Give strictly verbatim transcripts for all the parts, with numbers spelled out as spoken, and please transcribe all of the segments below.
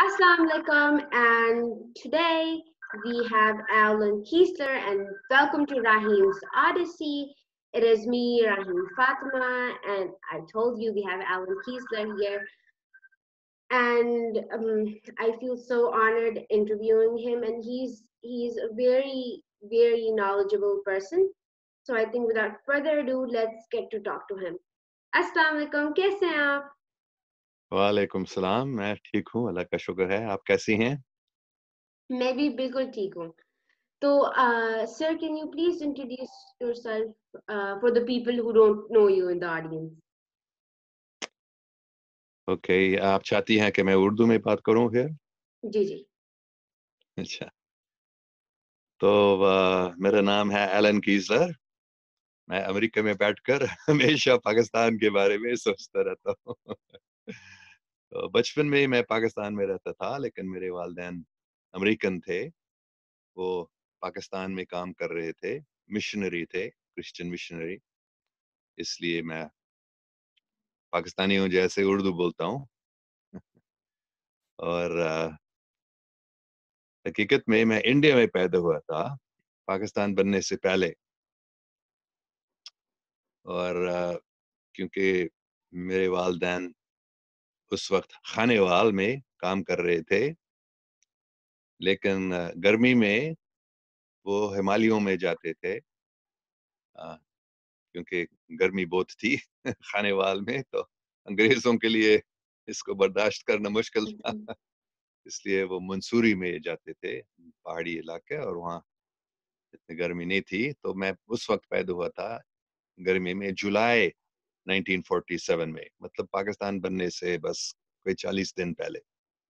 Assalamu alaikum, and today we have Alan Kiesler, and welcome to Rahim's Odyssey. It is me, Rahim Fatima, and I told you we have Alan Kiesler here, and um, I feel so honored interviewing him, and he's he's a very very knowledgeable person. So I think without further ado, let's get to talk to him. Assalamu alaikum, kaise hain aap? वालेकुम सलाम। मैं ठीक हूँ, अल्लाह का शुक्र है। आप कैसी हैं? मैं भी बिल्कुल ठीक हूँ। So, uh, sir, can you please introduce yourself uh, for the people who don't know you in the audience? Okay, आप चाहती हैं कि मैं उर्दू में बात करूं फिर? जी जी। अच्छा, तो आ, मेरा नाम है एलन कीज़लर। मैं अमेरिका में बैठकर हमेशा पाकिस्तान के बारे में सोचता रहता हूँ। तो बचपन में मैं पाकिस्तान में रहता था, लेकिन मेरे वालिदैन अमेरिकन थे। वो पाकिस्तान में काम कर रहे थे, मिशनरी थे, क्रिश्चियन मिशनरी। इसलिए मैं पाकिस्तानियों जैसे उर्दू बोलता हूँ। और आ, हकीकत में मैं इंडिया में पैदा हुआ था, पाकिस्तान बनने से पहले। और क्योंकि मेरे वालिदैन उस वक्त खानेवाल में काम कर रहे थे, लेकिन गर्मी में वो हिमालयों में जाते थे, क्योंकि गर्मी बहुत थी खानेवाल में। तो अंग्रेजों के लिए इसको बर्दाश्त करना मुश्किल था, इसलिए वो मंसूरी में जाते थे, पहाड़ी इलाके, और वहाँ इतनी गर्मी नहीं थी। तो मैं उस वक्त पैदा हुआ था गर्मी में, जुलाई नाइनटीन फोर्टी सेवन में, मतलब पाकिस्तान बनने से बस कोई चालीस दिन पहले।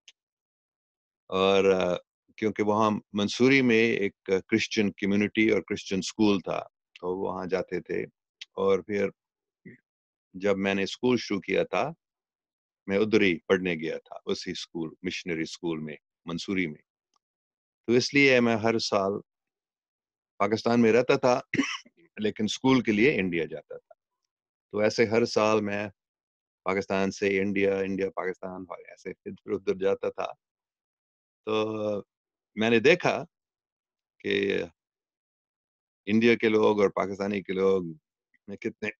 और क्योंकि वहाँ मंसूरी में एक क्रिश्चियन कम्युनिटी और क्रिश्चियन स्कूल था, तो वहाँ जाते थे। और फिर जब मैंने स्कूल शुरू किया था, मैं उधर ही पढ़ने गया था, उसी स्कूल, मिशनरी स्कूल में, मंसूरी में। तो इसलिए मैं हर साल पाकिस्तान में रहता था लेकिन स्कूल के लिए इंडिया जाता था। तो ऐसे हर साल मैं पाकिस्तान से इंडिया, इंडिया पाकिस्तान, ऐसे इधर उधर जाता था। तो मैंने देखा कि इंडिया के लोग और पाकिस्तानी के लोग में कितने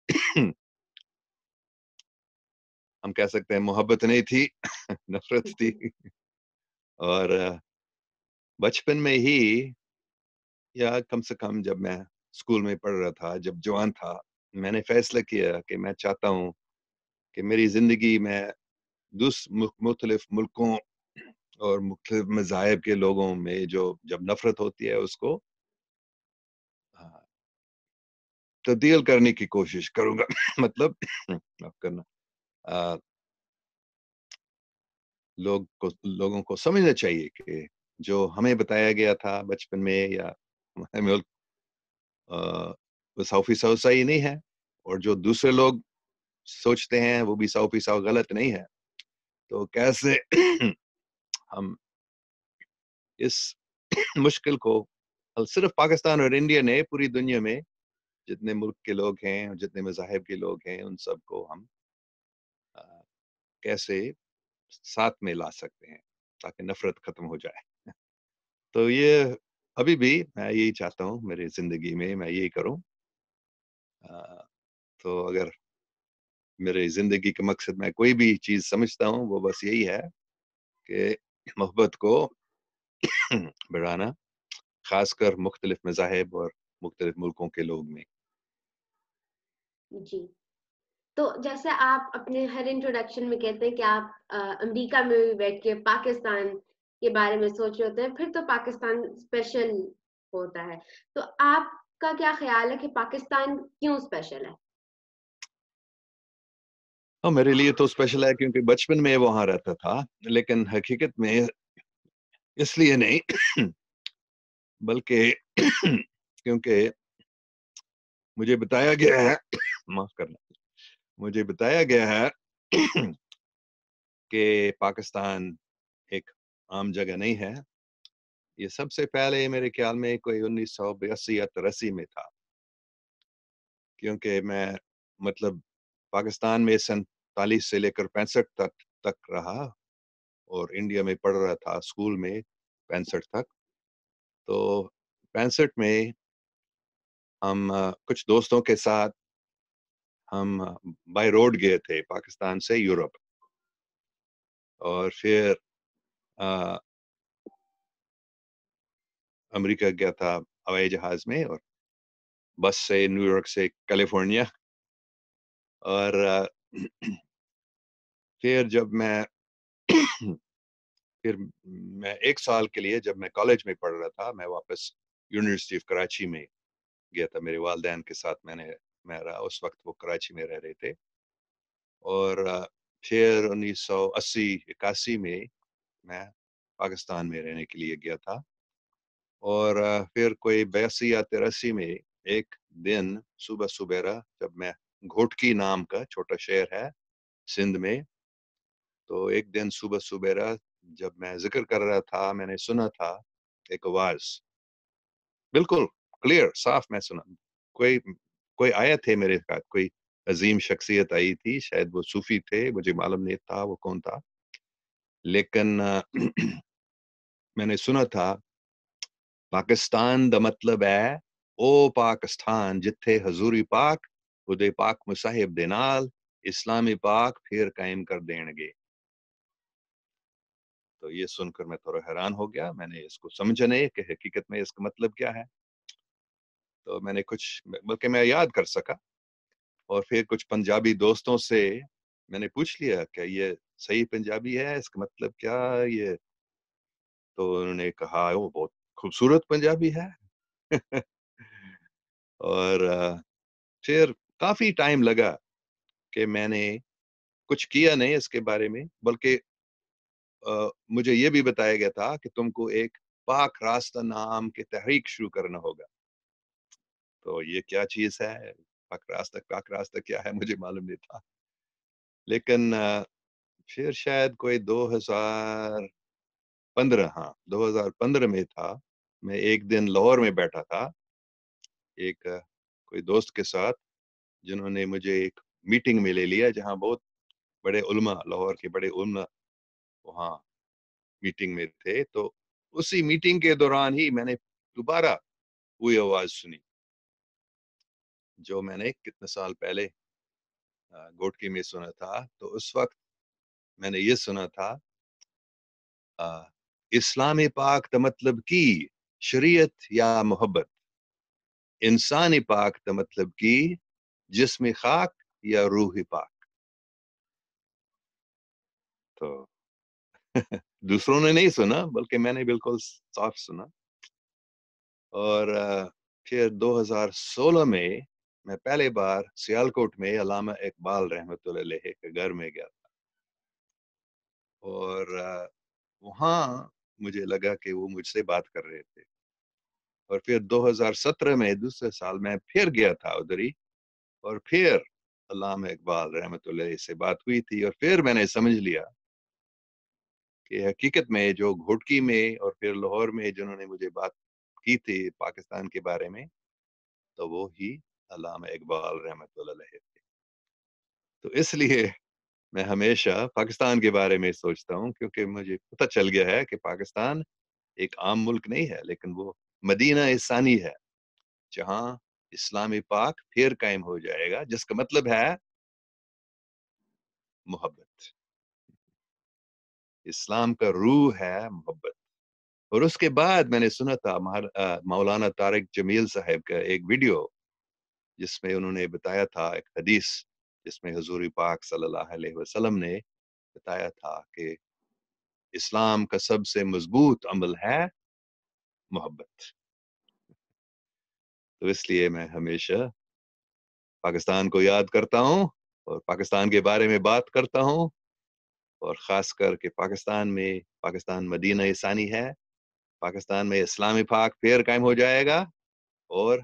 हम कह सकते हैं मोहब्बत नहीं थी नफरत थी। और बचपन में ही, या कम से कम जब मैं स्कूल में पढ़ रहा था, जब जवान था, मैंने फैसला किया कि मैं चाहता हूँ कि मेरी जिंदगी में दूस मुख्तलिफ मुल्कों और मुख्तलिफ मज़ाहिब के लोगों में जो जब नफरत होती है, उसको तब्दील करने की कोशिश करूंगा। मतलब माफ करना, आ, लोग को लोगों को समझना चाहिए कि जो हमें बताया गया था बचपन में, या हमें वो सौ फीसद सही नहीं है, और जो दूसरे लोग सोचते हैं वो भी सौ फीसद गलत नहीं है। तो कैसे हम इस मुश्किल को, सिर्फ पाकिस्तान और इंडिया ने, पूरी दुनिया में जितने मुल्क के लोग हैं और जितने मज़ाहिब के लोग हैं, उन सबको हम आ, कैसे साथ में ला सकते हैं ताकि नफरत खत्म हो जाए। तो ये अभी भी मैं यही चाहता हूँ, मेरी जिंदगी में मैं यही करूँ। तो अगर मेरे जिंदगी का मकसद मैं कोई भी चीज समझता हूँ, वो बस यही है कि मोहब्बत को बढ़ाना, खासकर मुख्तलिफ मज़ाहिब और मुख्तलिफ मुल्कों के लोग में। जी। तो जैसे आप अपने हर इंट्रोडक्शन में कहते हैं कि आप अमेरिका में भी बैठ के पाकिस्तान के बारे में सोच रहे होते हैं, फिर तो पाकिस्तान स्पेशल होता है। तो आपका क्या ख्याल है कि पाकिस्तान क्यों स्पेशल है? और मेरे लिए तो स्पेशल है क्योंकि बचपन में वहां रहता था, लेकिन हकीकत में इसलिए नहीं बल्कि क्योंकि मुझे बताया गया है माफ करना, मुझे बताया गया है कि पाकिस्तान एक आम जगह नहीं है। ये सबसे पहले मेरे ख्याल में कोई उन्नीस सौ बयासी या तिरासी में था, क्योंकि मैं मतलब पाकिस्तान में सैंतालीस से लेकर पैंसठ तक तक रहा। اور انڈیا میں پڑھ رہا تھا اسکول میں پینسٹھ تک. تو پینسٹھ میں ہم کچھ دوستوں کے ساتھ ہم بائی روڈ گئے تھے پاکستان سے یورپ. اور پھر امریکہ گیا تھا ہوائی جہاز میں، اور بس سے نیو یارک سے کیلیفورنیا. اور پھر جب میں پھر میں ایک سال کے لیے جب میں کالج میں پڑھ رہا تھا، میں واپس یونیورسٹی آف کراچی میں گیا تھا میرے والدین کے ساتھ. میں نے میں رہا اس وقت، وہ کراچی میں رہ رہے تھے. اور پھر انیس سو اسی اکاسی میں میں پاکستان میں رہنے کے لیے گیا تھا. اور پھر کوئی بیاسی یا تراسی میں ایک دن صبح صبح جب میں گھوٹکی نام کا چھوٹا شہر ہے سندھ میں، تو ایک دن صبح صبح جب میں ذکر کر رہا تھا، میں نے سنا تھا ایک آواز بالکل کلیئر صاف. میں سنا کوئی کوئی آیا تھے میرے ساتھ، کوئی عظیم شخصیت آئی تھی، شاید وہ صوفی تھے، مجھے معلوم نہیں تھا وہ کون تھا. لیکن میں نے سنا تھا پاکستان دا مطلب ہے او پاکستان جتھے حضوری پاک خدے پاک مصاحب دے نال اسلامی پاک پھر قائم کر دین گے. تو یہ سن کر میں تھوڑا حیران ہو گیا. میں نے اس کو سمجھا نہیں کہ حقیقت میں اس کا مطلب کیا ہے. تو میں نے کچھ بلکہ میں یاد کر سکا، اور پھر کچھ پنجابی دوستوں سے میں نے پوچھ لیا کہ یہ صحیح پنجابی ہے، اس کا مطلب کیا یہ. تو انہوں نے کہا وہ بہت خوبصورت پنجابی ہے. اور پھر کافی ٹائم لگا کہ میں نے کچھ کیا نہیں اس کے بارے میں، بلکہ مجھے یہ بھی بتایا گیا تھا کہ تم کو ایک پاک راستہ نام کی تحریک شروع کرنا ہوگا. تو یہ کیا چیز ہے پاک راستہ؟ پاک راستہ کیا ہے مجھے معلوم نہیں تھا. لیکن پھر شاید کوئی دو ہزار پندرہ ہاں دو ہزار پندرہ میں تھا، میں ایک دن لاہور میں بیٹھا تھا ایک کوئی دوست کے ساتھ، جنہوں نے مجھے ایک میٹنگ میں لے لیا جہاں بہت بڑے علماء، لاہور کے بڑے علماء وہاں میٹنگ میں تھے. تو اسی میٹنگ کے دوران ہی میں نے دوبارہ وہی آواز سنی جو میں نے کتنے سال پہلے گوٹکی میں سنا تھا. تو اس وقت میں نے یہ سنا تھا اسلامی پاک کا مطلب کی شریعت یا محبت، انسانی پاک کا مطلب کی جسم خاک یا روح پاک. تو دوسروں نے نہیں سنا بلکہ میں نے بالکل صاف سنا. اور پھر دو ہزار سولہ میں میں پہلے بار سیالکوٹ میں علامہ اقبال رحمۃ اللہ علیہ کے گھر میں گیا تھا. اور وہاں مجھے لگا کہ وہ مجھ سے بات کر رہے تھے. اور پھر دو ہزار سترہ میں دوسرے سال میں پھر گیا تھا ادھر ہی، اور پھر علامہ اقبال رحمۃ اللہ علیہ سے بات ہوئی تھی. اور پھر میں نے سمجھ لیا کہ حقیقت میں جو گھوٹکی میں اور پھر لاہور میں جنہوں نے مجھے بات کی تھی پاکستان کے بارے میں، تو وہ ہی علامہ اقبال رحمۃ اللہ علیہ تھے. تو اس لیے میں ہمیشہ پاکستان کے بارے میں سوچتا ہوں، کیونکہ مجھے پتہ چل گیا ہے کہ پاکستان ایک عام ملک نہیں ہے، لیکن وہ مدینہ ثانی ہے جہاں اسلامی پاک پھر قائم ہو جائے گا، جس کا مطلب ہے محبت. اسلام کا روح ہے محبت. اور اس کے بعد میں نے سنا تھا مولانا طارق جمیل صاحب کا ایک ویڈیو جس میں انہوں نے بتایا تھا ایک حدیث، جس میں حضور پاک صلی اللہ علیہ وسلم نے بتایا تھا کہ اسلام کا سب سے مضبوط عمل ہے محبت. تو اس لیے میں ہمیشہ پاکستان کو یاد کرتا ہوں اور پاکستان کے بارے میں بات کرتا ہوں، اور خاص کر کے پاکستان میں پاکستان مدینہ ثانی ہے. پاکستان میں اسلامی پاک پھر قائم ہو جائے گا، اور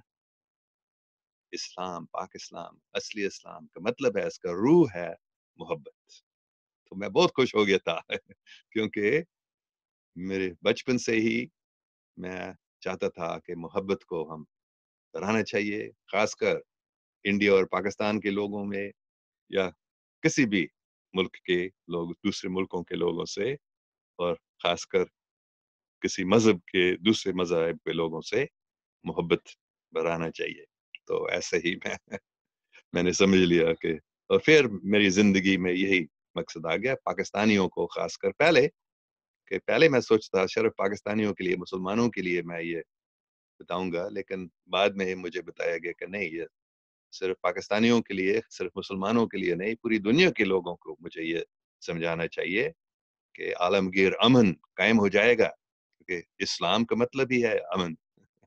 اسلام پاک اسلام اصلی اسلام کا مطلب ہے، اس کا روح ہے محبت. تو میں بہت خوش ہو گیا تھا کیونکہ میرے بچپن سے ہی میں چاہتا تھا کہ محبت کو ہم بڑھانا چاہیے، خاص کر انڈیا اور پاکستان کے لوگوں میں، یا کسی بھی ملک کے لوگ دوسرے ملکوں کے لوگوں سے اور خاص کر کسی مذہب کے دوسرے مذہب کے لوگوں سے محبت بڑھانا چاہیے. تو ایسے ہی میں میں نے سمجھ لیا کہ اور پھر میری زندگی میں یہی مقصد آ گیا پاکستانیوں کو خاص کر پہلے کہ پہلے میں سوچتا صرف پاکستانیوں کے لیے مسلمانوں کے لیے میں یہ بتاؤں گا لیکن بعد میں مجھے بتایا گیا کہ نہیں یہ صرف پاکستانیوں کے لیے صرف مسلمانوں کے لیے نہیں پوری دنیا کے لوگوں کو مجھے یہ سمجھانا چاہیے کہ عالمگیر امن قائم ہو جائے گا کیونکہ اسلام کا مطلب ہی ہے امن.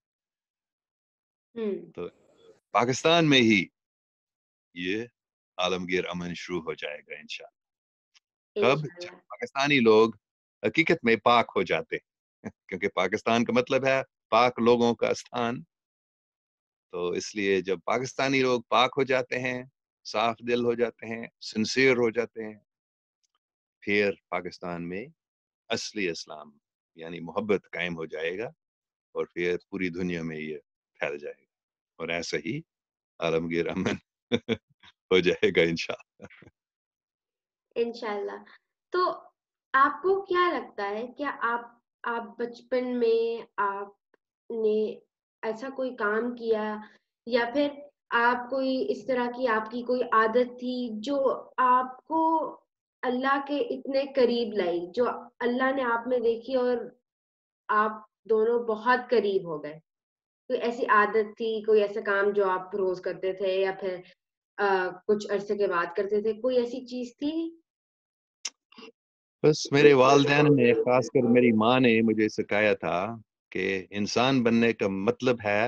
تو پاکستان میں ہی یہ عالمگیر امن شروع ہو جائے گا انشاءاللہ. کب جب انشاءاللہ. پاکستانی لوگ حقیقت میں پاک ہو جاتے ہیں کیونکہ پاکستان کا مطلب ہے پاک لوگوں کا استھان. تو اس لیے جب پاکستانی لوگ پاک ہو جاتے ہیں صاف دل ہو جاتے ہیں سنسیئر ہو جاتے ہیں پھر پاکستان میں اصلی اسلام یعنی محبت قائم ہو جائے گا اور پھر پوری دنیا میں یہ پھیل جائے گا اور ایسے ہی عالمگیر امن ہو جائے گا انشاءاللہ. انشاءاللہ. تو آپ کو کیا لگتا ہے کیا آپ آپ بچپن میں آپ نے ایسا کوئی کام کیا یا پھر آپ کوئی اس طرح کی آپ کی کوئی عادت تھی جو آپ کو اللہ کے اتنے قریب لائی جو اللہ نے آپ میں دیکھی اور آپ دونوں بہت قریب ہو گئے؟ کوئی ایسی عادت تھی کوئی ایسا کام جو آپ روز کرتے تھے یا پھر آ, کچھ عرصے کے بعد کرتے تھے کوئی ایسی چیز تھی؟ بس میرے والدین نے خاص کر میری ماں نے مجھے سکھایا تھا کہ انسان بننے کا مطلب ہے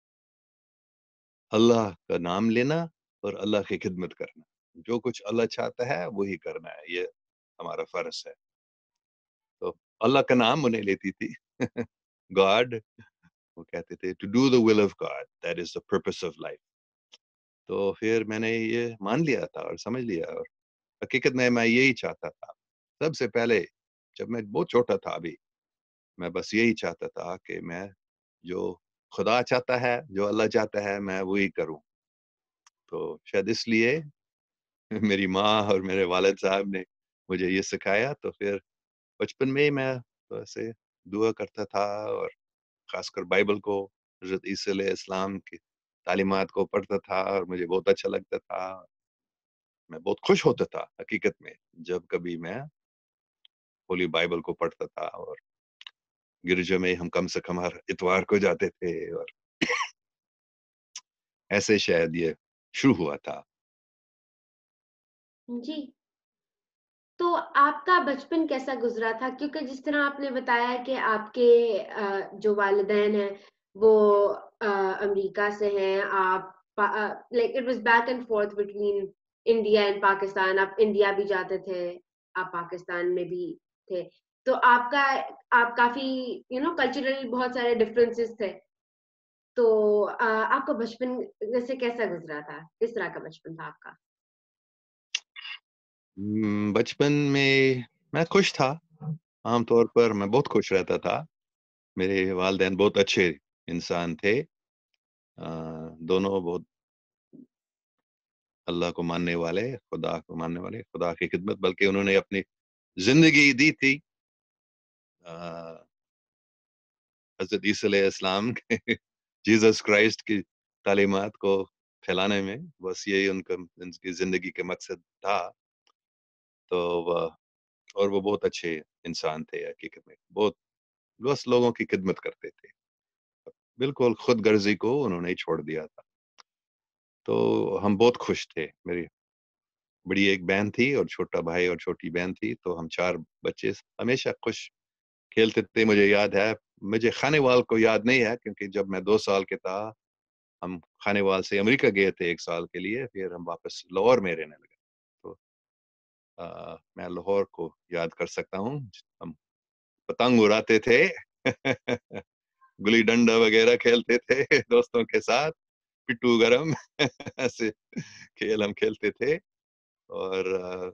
اللہ کا نام لینا اور اللہ کی خدمت کرنا. جو کچھ اللہ چاہتا ہے وہی کرنا ہے یہ ہمارا فرض ہے. تو اللہ کا نام انہیں لیتی تھی گاڈ وہ کہتے تھے to do the will of God that is the purpose of life. تو پھر میں نے یہ مان لیا تھا اور سمجھ لیا اور حقیقت میں میں یہی چاہتا تھا سب سے پہلے جب میں بہت چھوٹا تھا ابھی میں بس یہی چاہتا تھا کہ میں جو خدا چاہتا ہے جو اللہ چاہتا ہے میں وہی کروں. تو شاید اس لیے میری ماں اور میرے والد صاحب نے مجھے یہ سکھایا. تو پھر بچپن میں میں ایسے دعا کرتا تھا اور خاص کر بائبل کو حضرت عیسی علیہ السلام کی تعلیمات کو پڑھتا تھا اور مجھے بہت اچھا لگتا تھا. میں بہت خوش ہوتا تھا حقیقت میں جب کبھی میں ہولی بائبل کو پڑھتا تھا اور گرجا میں ہم کم سے کم ہر اتوار کو جاتے تھے اور ایسے شاید یہ شروع ہوا تھا. جی. تو آپ کا بچپن کیسا گزرا تھا کیونکہ جس طرح آپ نے بتایا کہ آپ کے جو والدین ہیں وہ امریکہ سے ہیں آپ like it was back and forth between India and Pakistan آپ انڈیا بھی جاتے تھے آپ پاکستان میں بھی تھے تو آپ کا آپ کافی یو نو کلچرل بہت سارے ڈفرینسز تھے. تو آپ کا بچپن ویسے کیسا گزرا تھا کس طرح کا بچپن تھا آپ کا؟ بچپن میں میں خوش تھا عام طور پر میں بہت خوش رہتا تھا. میرے والدین بہت اچھے انسان تھے دونوں بہت اللہ کو ماننے والے خدا کو ماننے والے خدا کی خدمت بلکہ انہوں نے اپنی زندگی دی تھی حضرت عیسی علیہ السلام کے جیزس کرائسٹ کی تعلیمات کو پھیلانے میں. بس یہی ان کا ان کی زندگی کے مقصد تھا. تو اور وہ بہت اچھے انسان تھے حقیقت میں بہت بس لوگوں کی خدمت کرتے تھے بالکل خود غرضی کو انہوں نے چھوڑ دیا تھا. تو ہم بہت خوش تھے. میری بڑی ایک بہن تھی اور چھوٹا بھائی اور چھوٹی بہن تھی تو ہم چار بچے ہمیشہ خوش کھیلتے تھے. مجھے یاد ہے مجھے خانے وال کو یاد نہیں ہے کیونکہ جب میں دو سال کے تھا ہم خانے وال سے امریکہ گئے تھے ایک سال کے لیے پھر ہم واپس لاہور میں رہنے لگے. تو آ, میں لاہور کو یاد کر سکتا ہوں. ہم پتنگ اڑاتے تھے گلی ڈنڈا وغیرہ کھیلتے تھے دوستوں کے ساتھ پٹو گرم ایسے کھیل ہم کھیلتے تھے اور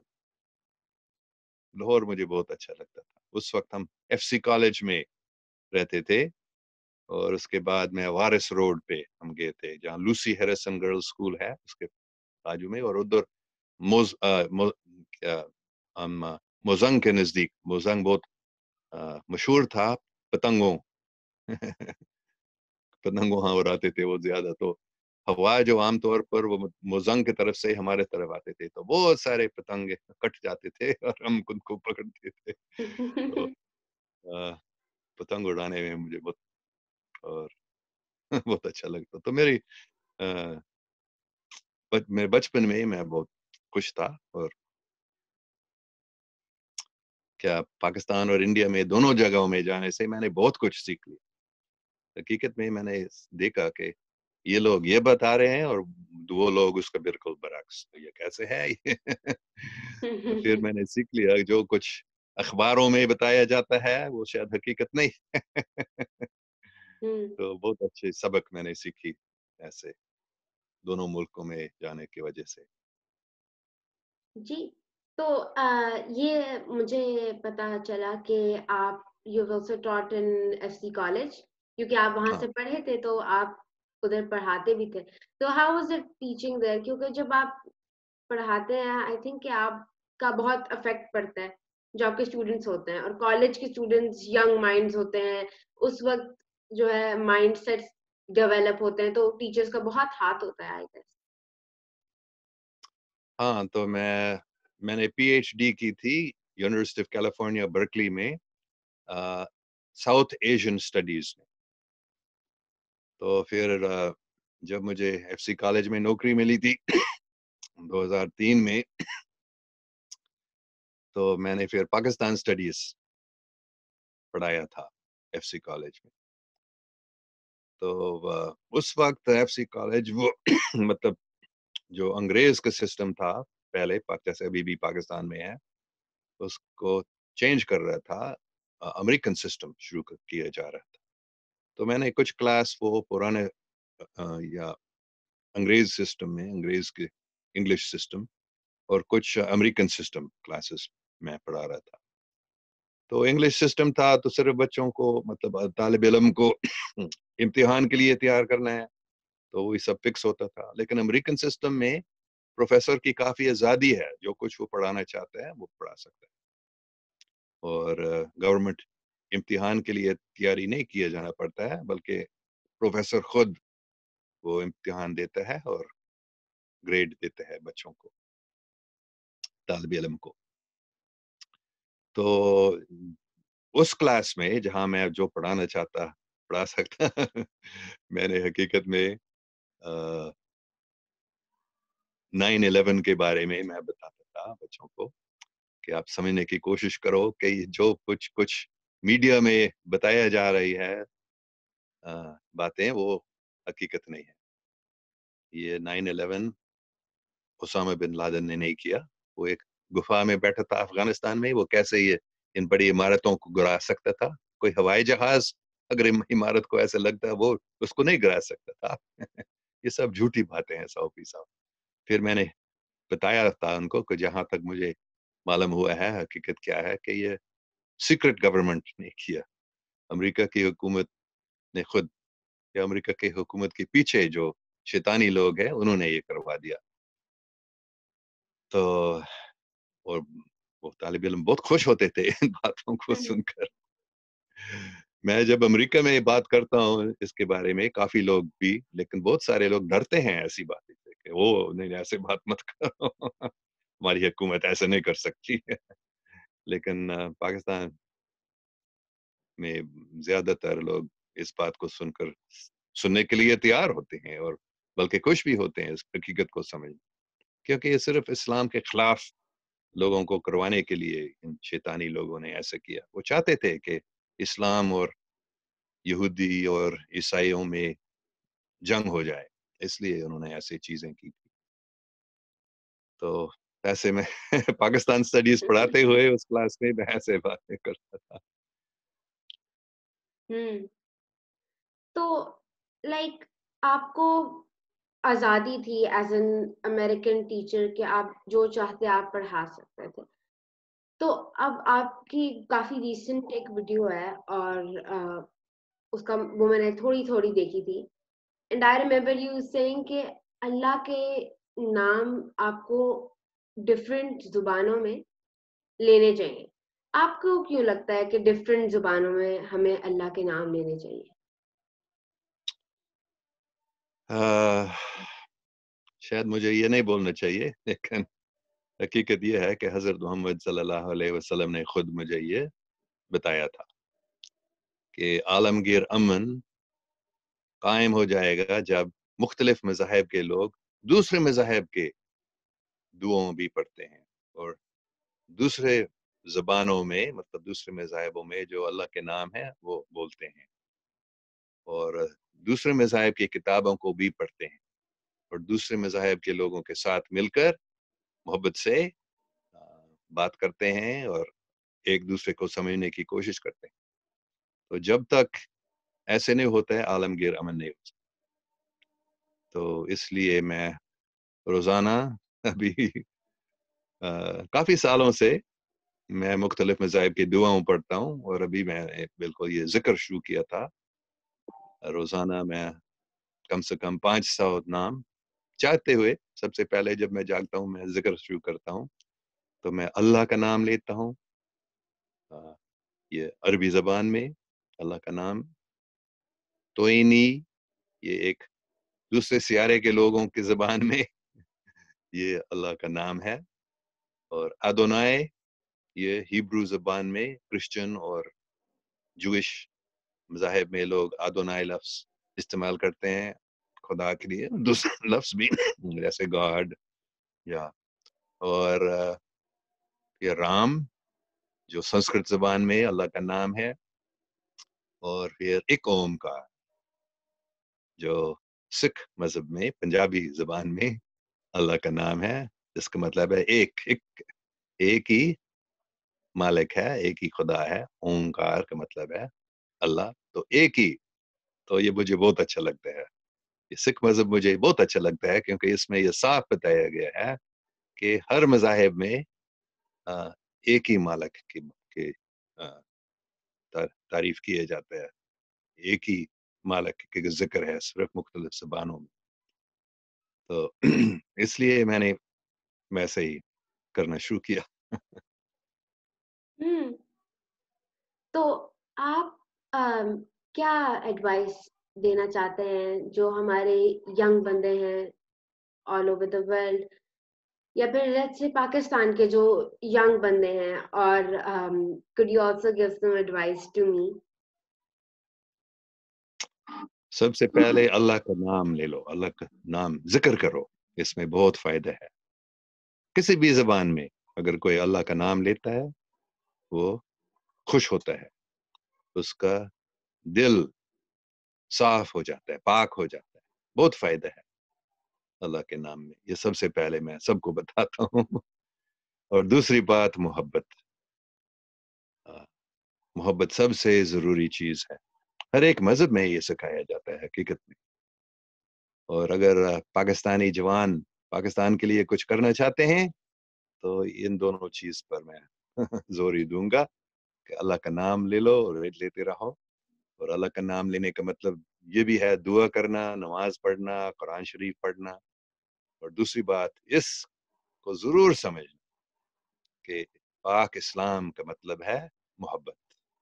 لاہور مجھے بہت اچھا لگتا تھا. اس وقت ہم ایف سی کالج میں رہتے تھے اور اس کے بعد میں وارث روڈ پہ ہم گئے تھے جہاں لوسی ہیریسن گرل اسکول ہے اس کے بازو میں اور ادھر موز موزنگ کے نزدیک موزنگ بہت مشہور تھا پتنگوں پتنگوں ہاں اڑاتے تھے وہ زیادہ. تو ہوا جو عام طور پر وہ موزنگ کی طرف سے ہمارے طرف آتے تھے تو بہت سارے پتنگے کٹ جاتے تھے اور ہم ان کو پکڑتے تھے. تو پتنگ اڑانے میں مجھے بہت اور بہت اچھا لگتا. تو میری میرے بچپن میں میں بہت خوش تھا. اور کیا پاکستان اور انڈیا میں دونوں جگہوں میں جانے سے میں نے بہت کچھ سیکھ لیا. حقیقت میں میں نے دیکھا کہ یہ لوگ یہ بتا رہے ہیں اور وہ لوگ اس کا بالکل برعکس. یہ کیسے ہے تو پھر میں نے سیکھ لیا جو کچھ اخباروں میں بتایا جاتا ہے وہ شاید حقیقت نہیں. تو بہت اچھے سبق میں نے سیکھی ایسے دونوں ملکوں میں جانے کی وجہ سے. جی تو یہ مجھے پتا چلا کہ آپ you also taught in F C college کیونکہ آپ وہاں سے پڑھے تھے تو آپ ادھر پڑھاتے بھی تھے. تو how was it teaching there? کیونکہ جب آپ پڑھاتے ہیں آئی تھنک کہ آپ کا بہت افیکٹ پڑتا ہے جو آپ کے اسٹوڈنٹس ہوتے ہیں اور کالج کے اسٹوڈنٹس ینگ مائنڈز ہوتے ہیں اس وقت جو ہے مائنڈ سیٹ ڈیولپ ہوتے ہیں تو ٹیچرس کا بہت ہاتھ ہوتا ہے آئی گیس. ہاں تو میں میں نے پی ایچ ڈی کی تھی یونیورسٹی آف کیلیفورنیا برکلی میں ساؤتھ ایشین اسٹڈیز میں. تو پھر جب مجھے ایف سی کالج میں نوکری ملی تھی دو ہزار تین میں تو میں نے پھر پاکستان اسٹڈیز پڑھایا تھا ایف سی کالج میں. تو اس وقت ایف سی کالج وہ مطلب جو انگریز کا سسٹم تھا پہلے جیسے ابھی بھی پاکستان میں ہے اس کو چینج کر رہا تھا امریکن سسٹم شروع کیا جا رہا تھا. تو میں نے کچھ کلاس وہ پرانے یا انگریز سسٹم میں انگریز کے انگلش سسٹم اور کچھ امریکن سسٹم کلاسز میں پڑھا رہا تھا. تو انگلش سسٹم تھا تو صرف بچوں کو مطلب طالب علم کو امتحان کے لیے تیار کرنا ہے تو وہی سب فکس ہوتا تھا. لیکن امریکن سسٹم میں پروفیسر کی کافی آزادی ہے جو کچھ وہ پڑھانا چاہتا ہے وہ پڑھا سکتا ہے. اور گورنمنٹ امتحان کے لیے تیاری نہیں کیا جانا پڑتا ہے بلکہ پروفیسر خود وہ امتحان دیتا ہے اور گریڈ دیتا ہے بچوں کو طالب علم کو. تو اس کلاس میں جہاں میں جو پڑھانا چاہتا پڑھا سکتا میں نے حقیقت میں نائن الیون کے بارے میں میں بتاتا تھا بچوں کو کہ آپ سمجھنے کی کوشش کرو کہ جو کچھ کچھ میڈیا میں بتایا جا رہی ہے باتیں وہ حقیقت نہیں ہے. یہ نائن الیون اسامہ بن لادن نے نہیں کیا. وہ ایک گفا میں بیٹھا تھا افغانستان میں وہ کیسے یہ ان بڑی عمارتوں کو گرا سکتا تھا. کوئی ہوائی جہاز اگر عمارت کو ایسے لگتا ہے وہ اس کو نہیں گرا سکتا تھا. یہ سب جھوٹی باتیں ہیں سو فیصد. پھر میں نے بتایا تھا ان کو کہ جہاں تک مجھے معلوم ہوا ہے حقیقت کیا ہے کہ یہ سیکرٹ گورنمنٹ نے کیا. امریکہ کی حکومت نے خود یا امریکہ کی حکومت کے پیچھے جو شیطانی لوگ ہیں انہوں نے یہ کروا دیا. تو اور وہ طالب علم بہت خوش ہوتے تھے ان باتوں کو سن کر. میں جب امریکہ میں بات کرتا ہوں اس کے بارے میں کافی لوگ بھی لیکن بہت سارے لوگ ڈرتے ہیں ایسی باتیں سے کہ وہ نہیں ایسے بات مت کرو ہماری حکومت ایسے نہیں کر سکتی. لیکن پاکستان میں زیادہ تر لوگ اس بات کو سن کر سننے کے لیے تیار ہوتے ہیں اور بلکہ خوش بھی ہوتے ہیں اس حقیقت کو سمجھ کیونکہ یہ صرف اسلام کے خلاف لوگوں کو کروانے کے لیے ان شیطانی لوگوں نے ایسا کیا. وہ چاہتے تھے کہ اسلام اور یہودی اور عیسائیوں میں جنگ ہو جائے اس لیے انہوں نے ایسی چیزیں کی تھی. تو ایسے میں پاکستان اسٹڈیز پڑھاتے ہوئے اس کلاس میں میں ایسے باتیں کرتا تھا. ہوں تو لائک آپ کو آزادی تھی ایز این امریکن ٹیچر کہ آپ جو چاہتے آپ پڑھا سکتے تھے. تو اب آپ کی کافی ریسنٹ ایک ویڈیو ہے اور اس کا وہ میں نے تھوڑی تھوڑی دیکھی تھی and I remember you seeing کہ اللہ کے نام آپ کو ڈفرینٹ زبانوں میں لینے چاہیے. آپ کو کیوں لگتا ہے کہ ڈفرینٹ زبانوں میں ہمیں اللہ کے نام لینے چاہیے؟ شاید مجھے یہ نہیں بولنا چاہیے، لیکن حقیقت یہ ہے کہ حضرت محمد صلی اللہ علیہ وسلم نے خود مجھے یہ بتایا تھا کہ عالمگیر امن قائم ہو جائے گا جب مختلف مذاہب کے لوگ دوسرے مذاہب کے دعاؤں بھی پڑھتے ہیں، اور دوسرے زبانوں میں، مطلب دوسرے مذاہبوں میں جو اللہ کے نام ہے وہ بولتے ہیں، اور دوسرے مذاہب کی کتابوں کو بھی پڑھتے ہیں، اور دوسرے مذاہب کے لوگوں کے ساتھ مل کر محبت سے بات کرتے ہیں اور ایک دوسرے کو سمجھنے کی کوشش کرتے ہیں. تو جب تک ایسے نہیں ہوتا ہے عالمگیر امن نہیں ہو سکتا. تو اس لیے میں روزانہ ابھی کافی سالوں سے میں مختلف مذاہب کی دعاؤں پڑھتا ہوں، اور ابھی میں بالکل یہ ذکر شروع کیا تھا. روزانہ میں کم سے کم پانچ سو نام چاہتے ہوئے، سب سے پہلے جب میں جاگتا ہوں میں ذکر شروع کرتا ہوں تو میں اللہ کا نام لیتا ہوں. یہ عربی زبان میں اللہ کا نام توئینی، یہ ایک دوسرے سیارے کے لوگوں کی زبان میں یہ اللہ کا نام ہے، اور ادونائے یہ ہیبرو زبان میں کرسچن اور جوش مذاہب میں لوگ ادونائے لفظ استعمال کرتے ہیں خدا کے لیے. دوسرا لفظ بھی جیسے گاڈ، یا اور یہ رام جو سنسکرت زبان میں اللہ کا نام ہے، اور پھر ایک اومکار جو سکھ مذہب میں پنجابی زبان میں اللہ کا نام ہے، جس کا مطلب ہے ایک ایک ایک ہی مالک ہے، ایک ہی خدا ہے. اومکار کا مطلب ہے اللہ، تو ایک ہی. تو یہ مجھے بہت اچھا لگتا ہے، یہ سکھ مذہب مجھے بہت اچھا لگتا ہے کیونکہ اس میں یہ صاف بتایا گیا ہے کہ ہر مذاہب میں ایک ہی مالک کی تعریف کیے جاتا ہے، ایک ہی مالک کے ذکر ہے صرف مختلف زبانوں میں. تو اس لیے میں نے ویسے ہی کرنا شروع کیا. ہوں تو آپ کیا ایڈوائس دینا چاہتے ہیں جو ہمارے ینگ بندے ہیں آل اوور دا ورلڈ، یا پھر لیٹس سے پاکستان کے جو ینگ بندے ہیں، اور could you also give some advice to me؟ سب سے پہلے اللہ کا نام لے لو، اللہ کا نام ذکر کرو، اس میں بہت فائدہ ہے. کسی بھی زبان میں اگر کوئی اللہ کا نام لیتا ہے وہ خوش ہوتا ہے، اس کا دل صاف ہو جاتا ہے، پاک ہو جاتا ہے. بہت فائدہ ہے اللہ کے نام میں، یہ سب سے پہلے میں سب کو بتاتا ہوں. اور دوسری بات محبت، محبت سب سے ضروری چیز ہے. ہر ایک مذہب میں یہ سکھایا جاتا ہے حقیقت میں. اور اگر پاکستانی جوان پاکستان کے لیے کچھ کرنا چاہتے ہیں تو ان دونوں چیز پر میں زور ہی دوں گا کہ اللہ کا نام لے لو اور لیتے رہو. اور اللہ کا نام لینے کا مطلب یہ بھی ہے دعا کرنا، نماز پڑھنا، قرآن شریف پڑھنا. اور دوسری بات اس کو ضرور سمجھنا کہ پاک اسلام کا مطلب ہے محبت،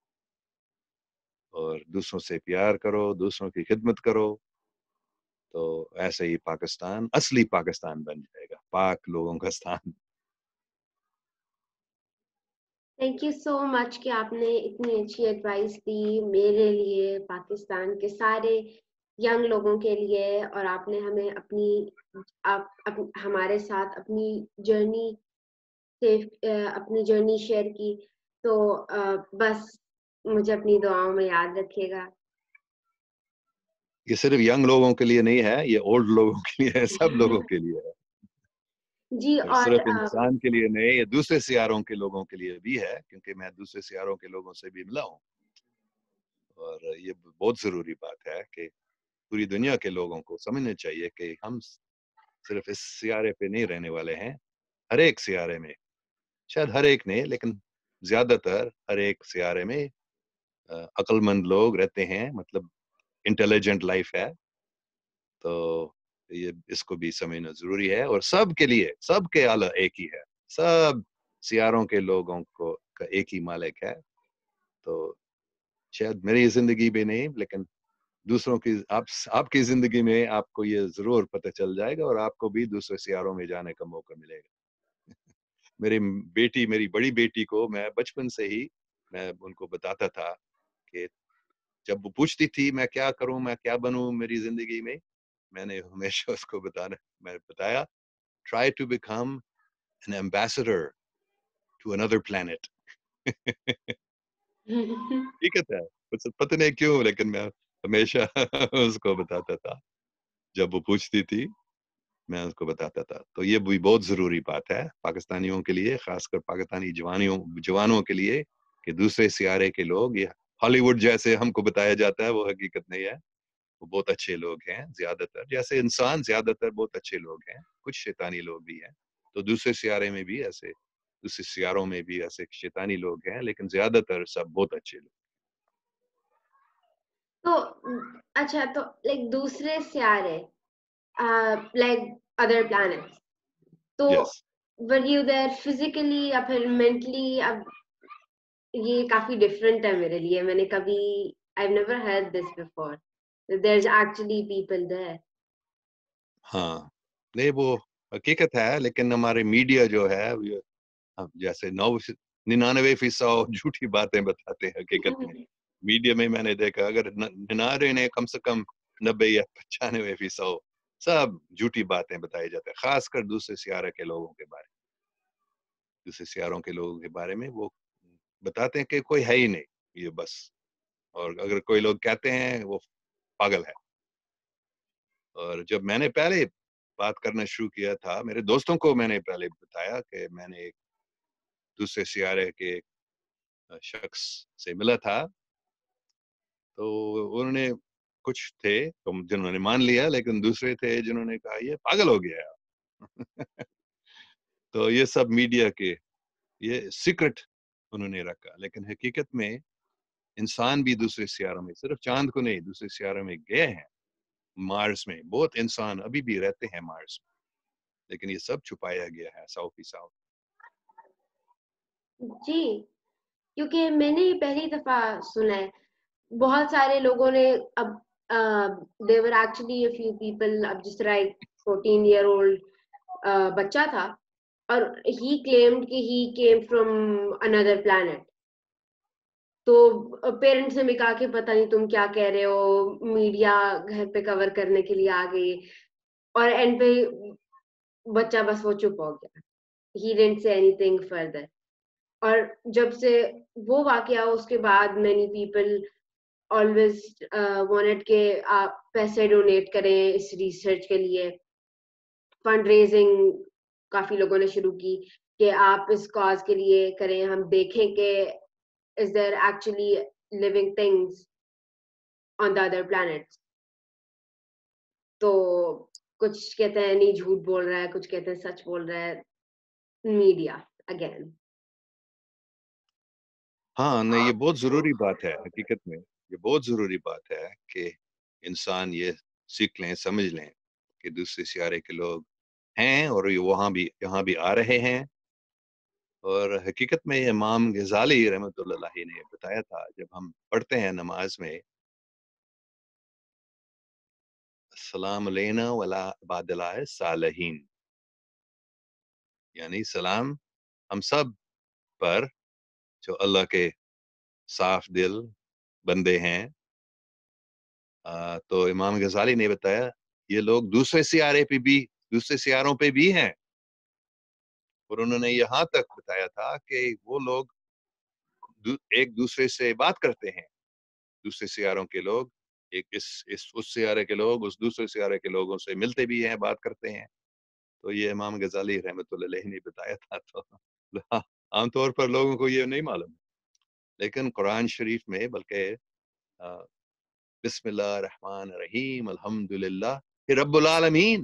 اور دوسروں سے پیار کرو، دوسروں کی خدمت کرو. تو ایسے ہی پاکستان اصلی پاکستان بن جائے گا، پاک لوگوں کا ستان. تھینک یو سو مچ کہ آپ نے اتنی اچھی ایڈوائس دی میرے لیے، پاکستان کے سارے ینگ لوگوں کے لیے، اور آپ نے ہمیں اپنی آپ ہمارے ساتھ اپنی جرنی سے اپنی جرنی شیئر کی. تو بس مجھے اپنی دعاؤں میں یاد رکھیے گا. یہ صرف ینگ لوگوں کے لیے نہیں ہے، یہ اولڈ لوگوں کے لیے ہے، سب لوگوں کے لیے ہے. جی، اور اور صرف انسان کے لیے نہیں، یہ دوسرے سیاروں کے لوگوں کے لیے بھی ہے، کیونکہ میں دوسرے سیاروں کے لوگوں سے بھی ملا ہوں. اور یہ بہت ضروری بات ہے کہ پوری دنیا کے لوگوں کو سمجھنا چاہیے کہ ہم صرف اس سیارے پہ نہیں رہنے والے ہیں. ہر ایک سیارے میں، شاید ہر ایک نہیں لیکن زیادہ تر ہر ایک سیارے میں عقل مند لوگ رہتے ہیں، مطلب انٹیلیجنٹ لائف ہے. تو یہ اس کو بھی سمجھنا ضروری ہے. اور سب کے لیے، سب کے اعلیٰ ایک ہی ہے، سب سیاروں کے لوگوں کو کا ایک ہی مالک ہے. تو شاید میری زندگی میں نہیں لیکن دوسروں کی آپ آپ کی زندگی میں آپ کو یہ ضرور پتہ چل جائے گا اور آپ کو بھی دوسرے سیاروں میں جانے کا موقع ملے گا. میری بیٹی میری بڑی بیٹی کو میں بچپن سے ہی میں ان کو بتاتا تھا کہ جب وہ پوچھتی تھی میں کیا کروں میں کیا بنوں میری زندگی میں میں نے ہمیشہ اس کو بتانا میں بتایا try to become an ambassador to another planet. ٹھیک ہے پتہ نہیں کیوں لیکن میں ہمیشہ اس کو بتاتا تھا جب وہ پوچھتی تھی میں اس کو بتاتا تھا. تو یہ بھی بہت ضروری بات ہے پاکستانیوں کے لیے خاص کر پاکستانی جوانیوں جوانوں کے لیے کہ دوسرے سیارے کے لوگ یہ ہالی ووڈ جیسے ہم کو بتایا جاتا ہے وہ حقیقت نہیں ہے. وہ بہت اچھے لوگ ہیں زیادہ تر جیسے انسان زیادہ تر بہت اچھے لوگ ہیں کچھ شیطانی لوگ بھی ہیں. تو دوسرے سیارے میں بھی ایسے دوسرے سیاروں میں بھی ایسے شیطانی لوگ ہیں لیکن زیادہ تر سب بہت اچھے لوگ. تو اچھا تو لائک دوسرے سیارے لائک ادر پلانٹس تو Yes. were you there physically یا پھر mentally؟ اب یہ کافی ڈفرینٹ ہے میرے لیے میں نے کبھی I've never heard this before that there's actually people there. ہاں نہیں وہ حقیقت ہے لیکن ہمارے میڈیا جو ہے جیسے نو ننانوے فیصد جھوٹی باتیں بتاتے ہیں حقیقت میں. میڈیا میں میں نے دیکھا اگر ننانوے نے کم سے کم نبے یا پچانوے فیصد سب جھوٹی باتیں بتائی جاتے ہیں خاص کر دوسرے سیارے کے لوگوں کے بارے دوسرے سیاروں کے لوگوں کے بارے میں وہ بتاتے ہیں کہ کوئی ہے ہی نہیں یہ بس. اور اگر کوئی لوگ کہتے ہیں وہ پاگل ہے. اور جب میں نے پہلے بات کرنا شروع کیا تھا میرے دوستوں کو میں نے پہلے بتایا کہ میں نے ایک دوسرے سیارے کے شخص سے ملا تھا تو انہوں نے کچھ تھے جنہوں نے مان لیا لیکن دوسرے تھے جنہوں نے کہا یہ پاگل ہو گیا. تو یہ سب میڈیا کے یہ سیکرٹ انہوں نے رکھا لیکن حقیقت میں انسان بھی دوسرے سیاروں میں صرف چاند کو نہیں دوسرے سیاروں میں گئے ہیں. مارس میں بہت انسان ابھی بھی رہتے ہیں مارس میں لیکن یہ سب چھپایا گیا ہے سو فیصد. جی کیونکہ میں نے یہ پہلی دفعہ سنا ہے. بہت سارے لوگوں نے اب there were actually a few people اب جس طرح ایک fourteen year old بچہ تھا اور he claimed کہ he came from another planet. تو پیرنٹس نے بھی کہا کہ پتہ نہیں تم کیا کہہ رہے ہو میڈیا گھر پہ کور کرنے کے لیے آ گئی اور اینڈ پہ بچہ بس وہ چپ ہو گیا. he didn't say anything further. اور جب سے وہ واقعہ اس کے بعد many people always wanted کہ آپ پیسے ڈونیٹ کریں اس ریسرچ کے لیے. فنڈ ریزنگ کافی لوگوں نے شروع کی کہ آپ اس کاز کے لیے کریں ہم دیکھیں کہ is there actually living things on the other planets. تو کچھ کہتے ہیں نہیں جھوٹ بول رہا ہے کچھ کہتے ہیں سچ بول رہا ہے میڈیا اگین. ہاں نہیں یہ بہت ضروری بات ہے حقیقت میں یہ بہت ضروری بات ہے کہ انسان یہ سیکھ لیں سمجھ لیں کہ دوسرے سیارے کے لوگ ہیں اور یہ وہاں بھی یہاں بھی آ رہے ہیں. اور حقیقت میں امام غزالی رحمۃ اللہ علیہ نے بتایا تھا جب ہم پڑھتے ہیں نماز میں السلام علینا وعلی عباد اللہ الصالحین یعنی سلام ہم سب پر جو اللہ کے صاف دل بندے ہیں. آ, تو امام غزالی نے بتایا یہ لوگ دوسرے سیارے پہ بھی دوسرے سیاروں پہ بھی ہیں اور انہوں نے یہاں تک بتایا تھا کہ وہ لوگ ایک دوسرے سے بات کرتے ہیں. دوسرے سیاروں کے لوگ ایک اس اس اس سیارے کے لوگ اس دوسرے سیارے کے لوگوں سے ملتے بھی ہیں بات کرتے ہیں. تو یہ امام غزالی رحمۃ اللہ علیہ نے بتایا تھا. تو عام طور پر لوگوں کو یہ نہیں معلوم لیکن قرآن شریف میں بلکہ بسم اللہ الرحمن الرحیم الحمد للہ رب العالمین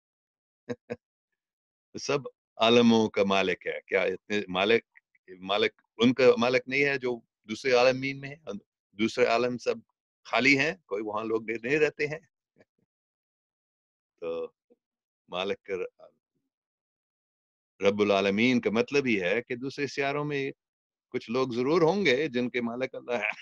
سب عالموں کا مالک ہے. کیا اتنے مالک مالک ان کا مالک نہیں ہے جو دوسرے عالمین میں ہے دوسرے عالم سب خالی ہیں کوئی وہاں لوگ نہیں رہتے ہیں. تو مالک رب العالمین کا مطلب ہی ہے کہ دوسرے سیاروں میں کچھ لوگ ضرور ہوں گے جن کے مالک اللہ ہے.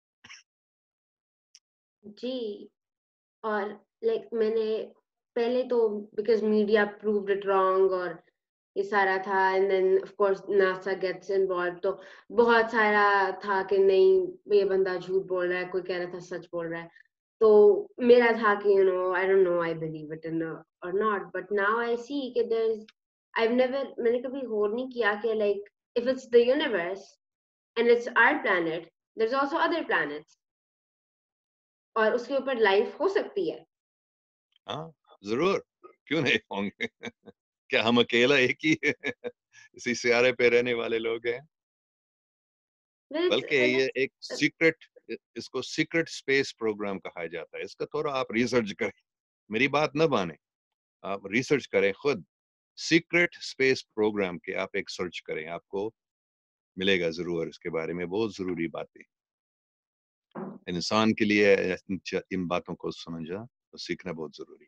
جی اور لائک میں نے پہلے تو because media proved it wrong اور یہ سارا تھا and then of course NASA gets involved تو بہت سارا تھا کہ نہیں یہ بندہ جھوٹ بول رہا ہے, کوئی کہہ رہا تھا سچ بول رہا ہے. تو میرا تھا کہ you know I don't know I believe it or not, but now I see کہ دیر از آئی نیور میں نے کبھی غور نہیں کیا کہ like if it's the universe and it's our planet there is also other planets اور اس کے اوپر لائف ہو سکتی ہے. ہاں ضرور, کیوں نہیں ہوں گے. کیا ہم اکیلا ایک ہی اسی سیارے پہ رہنے والے لوگ ہیں؟ بلکہ یہ ایک سیکرٹ, اس کو سیکرٹ اسپیس پروگرام کہا جاتا ہے. اس کا تھوڑا آپ ریسرچ کریں, میری بات نہ مانیں, آپ ریسرچ کریں خود. سیکرٹ اسپیس پروگرام کے آپ ایک سرچ کریں, آپ کو ملے گا ضرور. اس کے بارے میں بہت ضروری باتیں انسان کے لیے, ان باتوں کو سمجھنا اور سیکھنا بہت ضروری.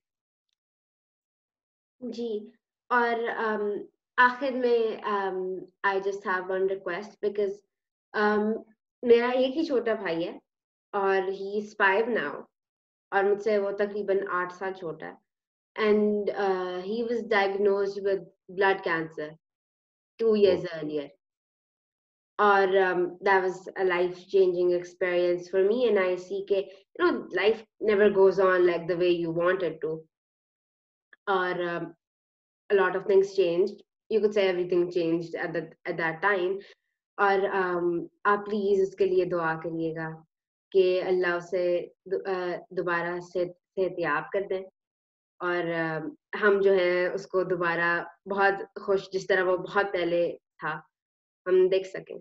جی اور آخر میں I just have one request because میرا ایک ہی چھوٹا بھائی ہے اور ہی از فائیو ناؤ اور مجھ سے وہ تقریباً آٹھ سال چھوٹا ہے. And he was diagnosed with blood cancer two years earlier. اور that was a life changing experience for me and I see کہ you know life never goes on like the way you want it to. Or um, a lot of things changed. You could say everything changed at that at that time. اور آپ please اس کے لیے دعا کریے گا کہ اللہ اسے دوبارہ صحت یاب کر دیں اور ہم جو ہیں اس کو دوبارہ بہت خوش, جس طرح وہ بہت پہلے تھا, ہم دیکھ سکیں.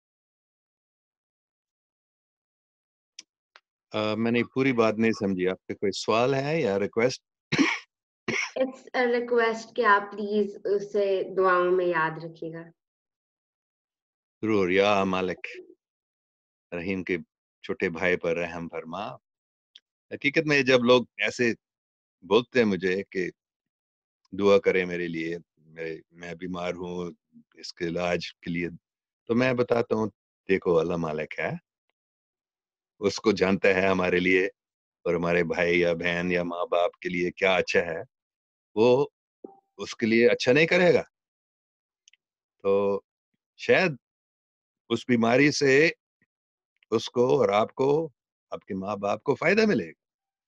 میں نے پوری بات نہیں سمجھی, آپ کے کوئی سوال ہے یا ریکویسٹ؟ اٹس اے ریکویسٹ کہ آپ پلیز اسے دعاؤں میں یاد رکھیے گا. ضرور. یا مالک رحیم کے چھوٹے بھائی پر رحم فرما. حقیقت میں جب لوگ ایسے بولتے ہیں مجھے کہ دعا کرے میرے لیے, میں بیمار ہوں اس کے علاج کے لیے, تو میں بتاتا ہوں دیکھو اللہ مالک ہے, اس کو جانتا ہے ہمارے لیے اور ہمارے بھائی یا بہن یا ماں باپ کے لیے کیا اچھا ہے, وہ اس کے لیے اچھا نہیں کرے گا. تو شاید اس بیماری سے اس کو اور آپ کو, آپ کے ماں باپ کو فائدہ ملے گا.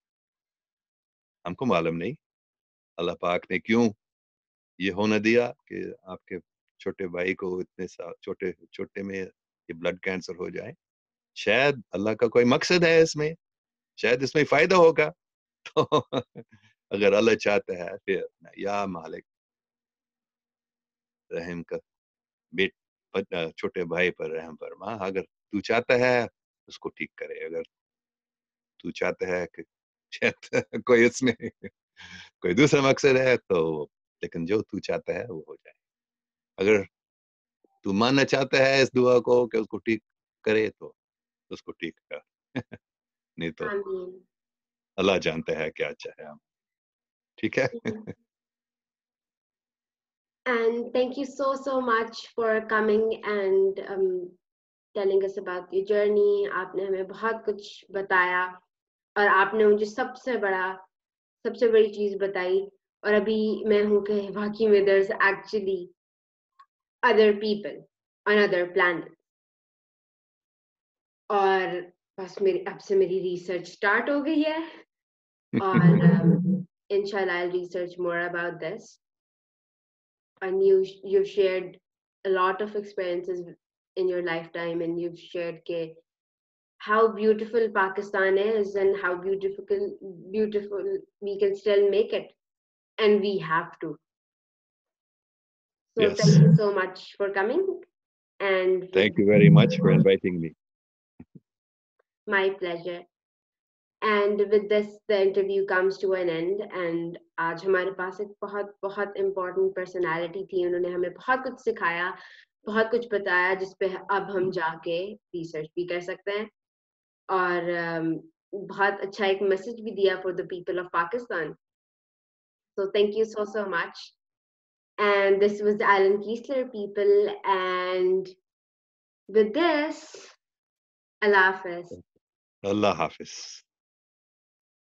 ہم کو معلوم نہیں اللہ پاک نے کیوں یہ ہونا دیا کہ آپ کے چھوٹے بھائی کو اتنے چھوٹے چھوٹے میں یہ بلڈ کینسر ہو جائے. شاید اللہ کا کوئی مقصد ہے اس میں, شاید اس میں فائدہ ہوگا. تو اگر اللہ چاہتا ہے پھر یا مالک رحم کا بیٹ چھوٹے بھائی پر رحم فرما. اگر تو چاہتا ہے اس کو ٹھیک کرے, اگر تو چاہتا ہے کہ شاید کوئی اس میں کوئی دوسرا مقصد ہے تو, لیکن جو تو چاہتا ہے وہ ہو جائے. اگر تو ماننا چاہتا ہے اس دعا کو کہ اس کو ٹھیک کرے تو اس کو ٹھیک کر, نہیں تو اللہ جانتا ہے کیا اچھا ہے. ٹھیک ہے. And thank you so so much for coming and um, telling us about your journey. آپ نے ہمیں بہت کچھ بتایا اور آپ نے مجھے سب سے بڑا سب سے بڑی چیز بتائی, اور ابھی میں ہوں کہ واقعی میں there's actually other people on other planets. اور بس میری اب سے میری ریسرچ اسٹارٹ ہو گئی ہے اور انشاءاللہ I'll research more about this. And you you've shared a lot of experiences in your lifetime, and you've shared ke how beautiful Pakistan is and how beautiful beautiful we can still make it, and we have to. So yes. Thank you so much for coming, and thank you very much for inviting me. My pleasure. And with this the interview comes to an end, and آج ہمارے پاس ایک بہت بہت important personality تھی, انہوں نے ہمیں بہت کچھ سکھایا, بہت کچھ بتایا جس پہ اب ہم جا کے ریسرچ بھی کر سکتے ہیں, اور بہت اچھا ایک میسج بھی دیا for the people of Pakistan. So thank you so so much. And this was Alan Kiesler, people, and With this, Allah Hafiz. Allah Hafiz.